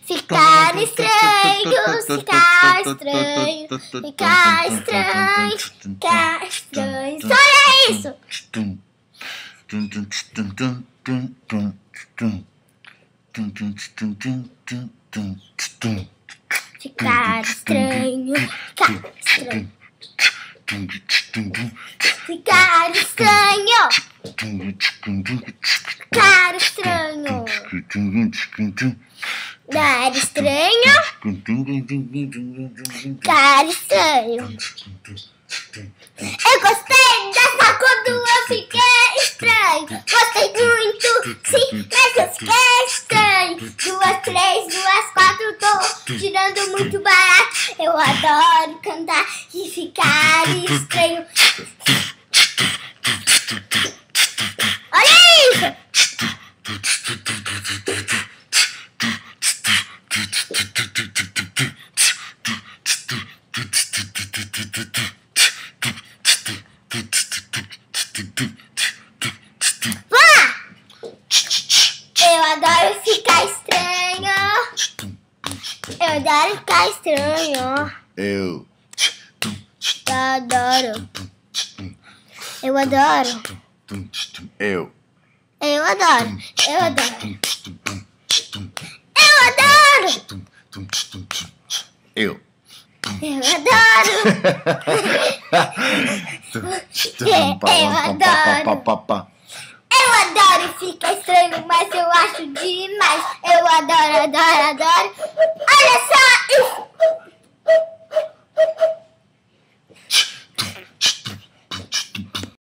Ficar estranho, ficar estranho, ficar estranho, ficar estranho. Só é isso! Ficar estranho, ficar estranho. Ficar estranho. Ficar estranho. Dar estranho. Ficar estranho. Eu gostei dessa quando eu fiquei estranho. Gostei muito, sim, mas eu fiquei estranho. 2, 3, 2, 4, tô tirando muito barato. Eu adoro cantar e ficar estranho. Olha isso! Eu adoro ficar estranho. Eu adoro ficar estranho. Eu adoro. Eu adoro. Eu adoro. Eu adoro. Eu adoro. Eu adoro. Eu adoro ficar estranho, mas eu acho demais. Eu adoro, adoro, adoro. Olha só.